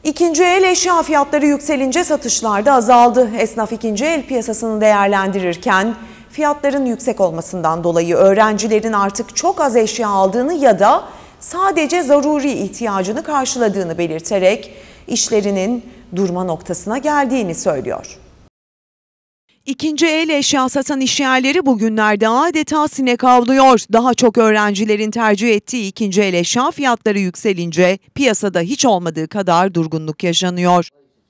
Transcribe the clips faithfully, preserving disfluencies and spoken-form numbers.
İkinci el eşya fiyatları yükselince satışlar da azaldı. Esnaf ikinci el piyasasını değerlendirirken fiyatların yüksek olmasından dolayı öğrencilerin artık çok az eşya aldığını ya da sadece zaruri ihtiyacını karşıladığını belirterek işlerinin durma noktasına geldiğini söylüyor. İkinci el eşya satan işyerleri bugünlerde adeta sinek avlıyor. Daha çok öğrencilerin tercih ettiği ikinci el eşya fiyatları yükselince piyasada hiç olmadığı kadar durgunluk yaşanıyor.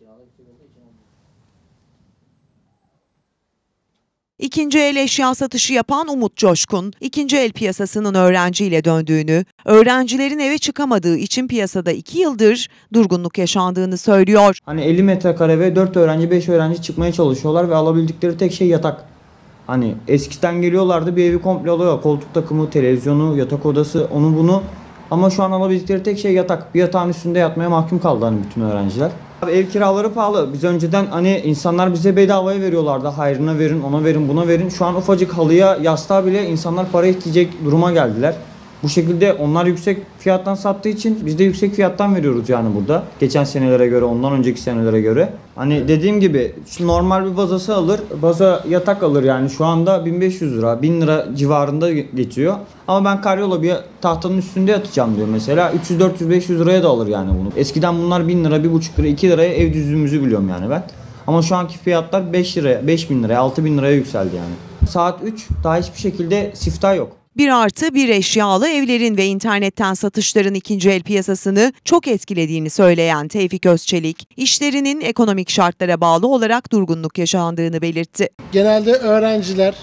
İkinci el eşya satışı yapan Umut Coşkun, ikinci el piyasasının öğrenciyle döndüğünü, öğrencilerin eve çıkamadığı için piyasada iki yıldır durgunluk yaşandığını söylüyor. Hani elli metrekare ve dört öğrenci, beş öğrenci çıkmaya çalışıyorlar ve alabildikleri tek şey yatak. Hani eskiden geliyorlardı, bir evi komple alıyor. Koltuk takımı, televizyonu, yatak odası, onu bunu. Ama şu an alabildikleri tek şey yatak. Bir yatağın üstünde yatmaya mahkum kaldı hani bütün öğrenciler. Ev kiraları pahalı. Biz önceden hani insanlar bize bedavaya veriyorlardı. Hayrına verin, ona verin, buna verin. Şu an ufacık halıya, yastığa bile insanlar para isteyecek duruma geldiler. Bu şekilde onlar yüksek fiyattan sattığı için biz de yüksek fiyattan veriyoruz yani burada. Geçen senelere göre, ondan önceki senelere göre. Hani dediğim gibi şu normal bir bazası alır, baza yatak alır yani şu anda bin beş yüz lira, bin lira civarında geçiyor. Ama ben karyola bir tahtanın üstünde yatacağım diyor mesela. üç yüz, dört yüz, beş yüz liraya da alır yani bunu. Eskiden bunlar bin lira, bir buçuk lira, iki liraya ev düzlüğümüzü biliyorum yani ben. Ama şu anki fiyatlar beş liraya, beş bin liraya, altı bin liraya yükseldi yani. Saat üç daha hiçbir şekilde siftah yok. Bir artı bir eşyalı evlerin ve internetten satışların ikinci el piyasasını çok etkilediğini söyleyen Tevfik Özçelik, işlerinin ekonomik şartlara bağlı olarak durgunluk yaşandığını belirtti. Genelde öğrenciler,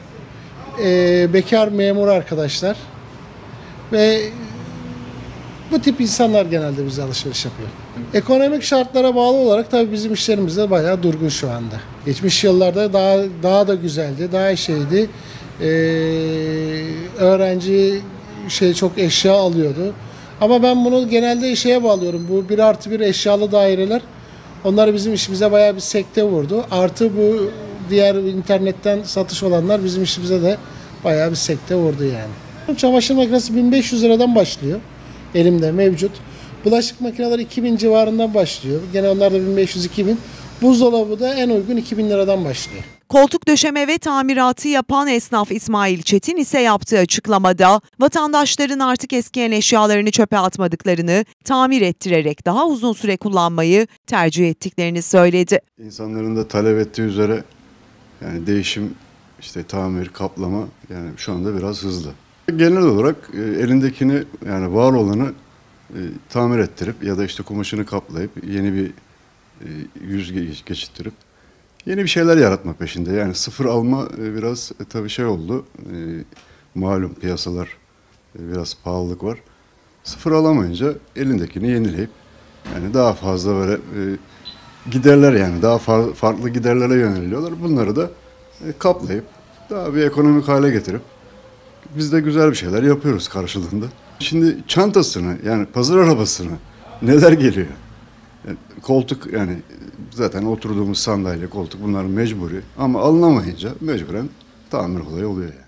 e, bekar memur arkadaşlar ve bu tip insanlar genelde bize alışveriş yapıyor. Ekonomik şartlara bağlı olarak tabii bizim işlerimiz de bayağı durgun şu anda. Geçmiş yıllarda daha daha da güzeldi, daha şeydi. Ee, öğrenci şey çok eşya alıyordu. Ama ben bunu genelde şeye bağlıyorum. Bu bir artı bir eşyalı daireler, onlar bizim işimize bayağı bir sekte vurdu. Artı bu diğer internetten satış olanlar bizim işimize de bayağı bir sekte vurdu yani. Çamaşır makinesi bin beş yüz liradan başlıyor. Elimde mevcut. Bulaşık makineleri iki bin civarından başlıyor. Gene onlar da bin beş yüz iki bin. Buzdolabı da en uygun iki bin liradan başlıyor. Koltuk döşeme ve tamiratı yapan esnaf İsmail Çetin ise yaptığı açıklamada vatandaşların artık eskiyen eşyalarını çöpe atmadıklarını, tamir ettirerek daha uzun süre kullanmayı tercih ettiklerini söyledi. İnsanların da talep ettiği üzere yani değişim, işte tamir, kaplama yani şu anda biraz hızlı. Genel olarak e, elindekini yani var olanı e, tamir ettirip ya da işte kumaşını kaplayıp yeni bir e, yüz geçittirip yeni bir şeyler yaratma peşinde. Yani sıfır alma biraz e, tabii şey oldu. E, malum piyasalar e, biraz pahalılık var. Sıfır alamayınca elindekini yenileyip yani daha fazla böyle e, giderler yani daha far, farklı giderlere yöneliyorlar. Bunları da e, kaplayıp daha bir ekonomik hale getirip biz de güzel bir şeyler yapıyoruz karşılığında. Şimdi çantasını yani pazar arabasını neler geliyor? Yani koltuk yani zaten oturduğumuz sandalye, koltuk bunlar mecburi ama alınamayınca mecburen tamir olayı oluyor yani.